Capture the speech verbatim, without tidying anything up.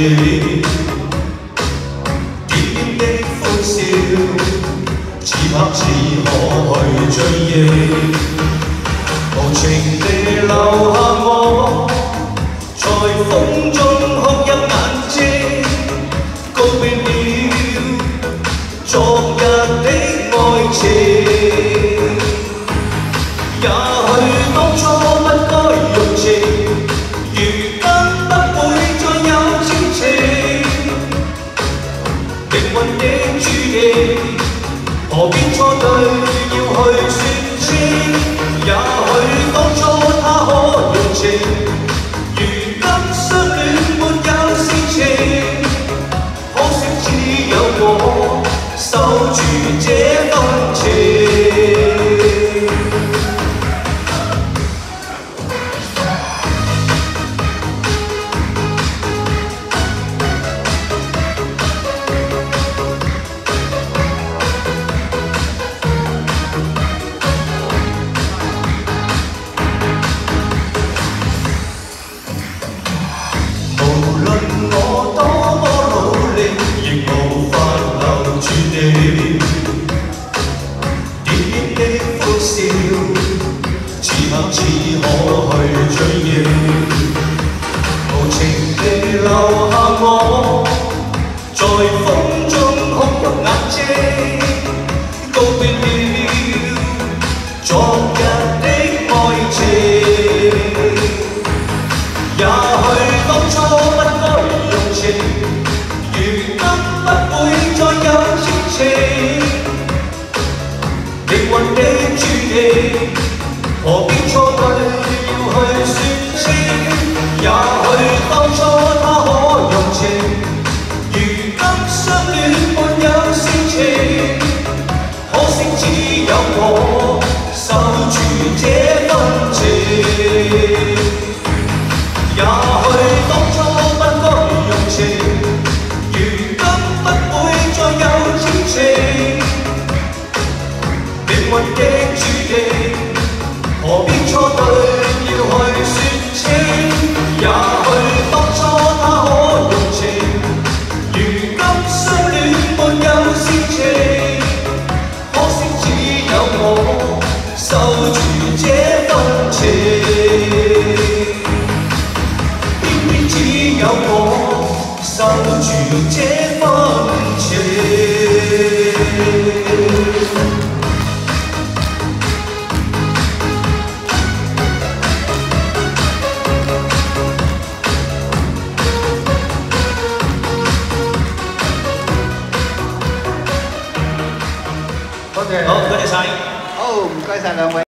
你，點點的歡笑，此刻只可去追憶，無情地留下我，在風中哭泣眼睛，告別了昨日的愛情。也許當初不該用情，如今不會再有痴情。命運的注定，何必錯對要去説清？也許當初他可用情，如今相戀沒有事情。可惜只有我守住這份情。我多麼努力，亦無法留住你。點點的歡笑，此刻只可去追憶。無情地留下我，在風中哭泣眼睛，告別了昨日的愛情。也許當初不該用情，如今不會再有痴情。命運的注定，何必錯對要去説清？也許當初他可用情，如今相戀沒有事情。可惜只有我守住這份情。也許當初不該用情，如今不會再有痴情。命運的注定，何必錯對要去説清？也許當初他可用情，如今相戀沒有事情。可惜只有我守住這份情。只有我守住這份情。多謝，好，多謝晒。好，唔該晒兩位。